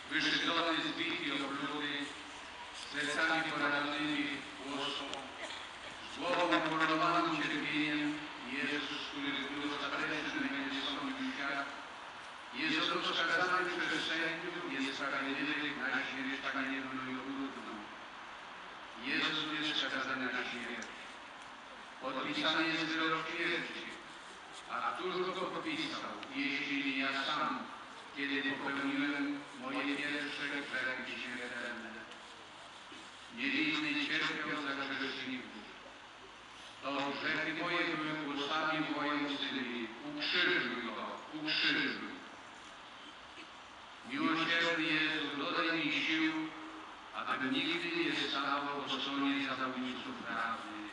wyszydzony, zbity, opluty, z plecami porannymi głosą, z głową ukoronowaną cierpieniem, Jezus, który był ostatecznym mędrcą świata, jest rozkazany przez sędziów, jest sprawiedliwy na śmierć haniebną i okrutną. Jezus jest skazany na śmierć. Podpisany jest wyrok śmierci. A któż go podpisał, jeśli nie ja sam, kiedy popełniłem moje pierwsze grzechy śmiertelne? Niewinny cierpiał za grzeszników. To grzechy moje były głosami wołającymi: ukrzyżuj go, ukrzyżuj. Miłosierny Jezu, dodaj mi sił, abym nigdy nie stawał po stronie zabójców prawdy.